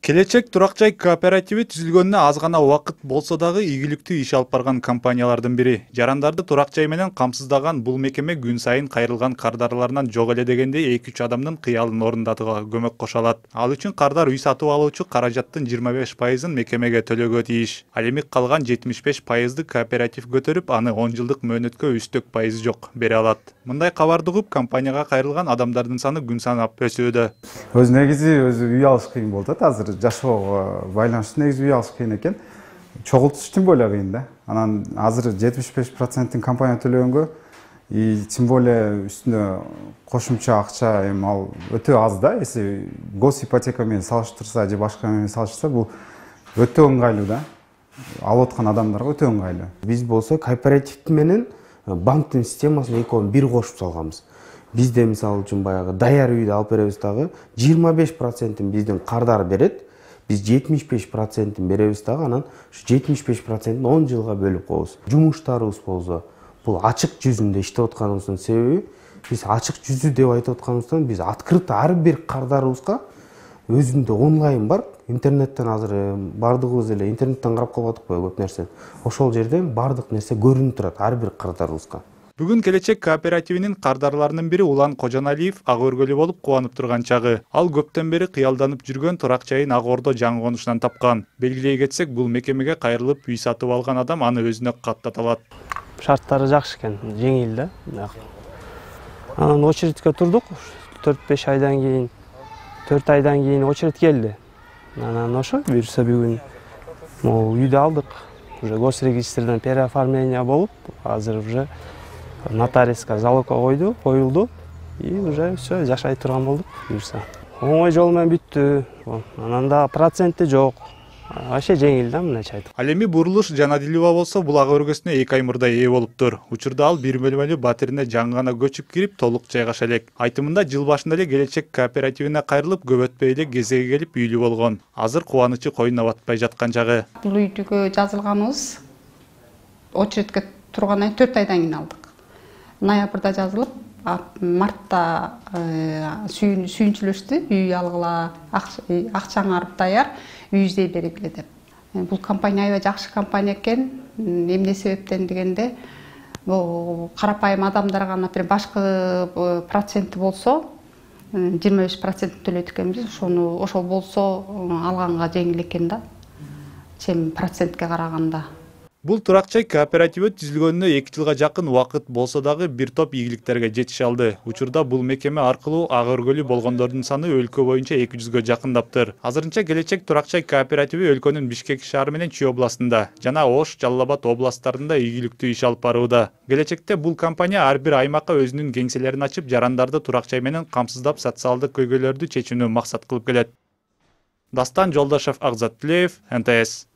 Келечек турак жай кооперативи түзүлгөнүнө аз гана убакыт болсо дагы ийгиликтүү иш алып барган компаниялардын бири. Жарандарды турак жай менен камсыздаган бул мекеме күн сайын кайрылган кардарларынан жок эле дегенде 2-3 адамдын кыялын орундатууга көмөк кошо алат. Ал үчүн кардар үй сатып алуучу каражаттын 25%-ын мекемеге төлөөгө тийиш. Ал эми калган 75%-ды кооператив көтөрүп, аны 10 жылдык мөөнөткө үстөк пайыз жок бере алат. Мындай кабарды угуп, компанияга кайрылган адамдардын саны күн санап өсүүдө. Өз негизи үй алыш кыйын болуп атат азыр. Жашоого байланыштуу негизи үй алыш кыйын экен. Чогултуш тем более кыйын да. Анан азыр 75%-ын компания төлөгөнгө, тем более үстүнө кошумча акча эми ал өтө аз да. Если госипотека менен салыштырса же башка менен салыштырса, бул өтө ыңгайлуу да. Алып аткан адамдарга өтө ыңгайлуу. Биз болсо кооператив менен банктын системасын экөөнү бир кошуп салганбыз. Бизде мисалы үчүн баягы даяр үйдү алып беребиз дагы 25%-ын биздин кардар берет. Биз 75%-ын беребиз дагы, анан ушу 75%-ын 10 жылга бөлүп коебуз. Жумуштарыбыз болсо, бул ачык жүзүндө иштеп атканыбыздын себеби, биз ачык жүзү деп айтып атканыбыздан биз открыто ар бир кардарыбызга өзүндө онлайн бар. Интернеттен азыр бардыгыбыз эле интернеттен карап калып атыкпы көп нерсе. Ошол жерден бардык нерсе көрүнүп турат ар бир кардарыбызга. Бүгүн Келечек кооперативинин кардарларынын бири Улан Кожоналиев ак өргөлү болуп кубанып турган чагы. Ал көптөн бери кыялданып жүргөн турак жайын Ак Ордо жаңы конушунан тапкан. Белгилей кетсек, бул мекемеге кайрылып үй сатып алган адам аны өзүнө каттата алат. Шарттары жакшы экен, жеңил да. Анан очередке турдук. 4-5 айдан кийин, 4 айдан кийин очеред келди. Анан ошо буюрса бүгүн могу үйдү алдык. Уже госрегистрден переоформление болуп, азыр уже нотариуска залогко коюлду и уже все жашай турган болдук буюрса. Оңой жол менен бүттү. Анан да проценти жок. Вообще жеңил да, мындайча айтып. Ал эми Бурулуш Жанадилова болсо бул ак өргөсүнө 2 ай мурда ээ болуптур. Учурда ал 1 бөлмөлүү батирине жаңы гана көчүп кирип, толук жайгаша элек. Айтымында жыл башында эле Келечек кооперативине кайрылып, көп өтпөй эле кезеги келип үйлүү болгон. Азыр кубанычы коюна батпай жаткан чагы. Бул үйдүгө жазылганыбыз очередке тургандан 4 айдан кийин алдык. Ноябрда жазылып, мартта сүйүнчүлөштү, үй алгыла, акчаң арып даяр, үй издей бергиле деп. Бул компания аябай жакшы компания экен. Эмне себептен дегенде, бул карапайым адамдарга, например, башкы проценти болсо 25% төлөйт экенбиз. Ошол болсо алганга жеңил экен да. Чем процентке караганда. Бул турак жай кооперативи түзүлгөнүнө 2 жылга жакын убакыт болсо дагы бир топ ийгиликтерге жетише алды. Учурда бул мекеме аркылуу ак өргөлү болгондордун саны өлкө боюнча 200гө жакындаптыр. Азырынча Келечек турак жай кооперативи өлкөнүн Бишкек шаары менен Чүй областында жана Ош, Жалал Абад областтарында ийгиликтүү иш алып барууда. Келечекте бул компания ар бир аймакка өзүнүн кеңселерин ачып, жарандарды турак жай менен камсыздап социалдык көйгөйлөрдү чечүүнү максат кылып келет. Дастан Жолдошев, Акзат Тилеев, НТС.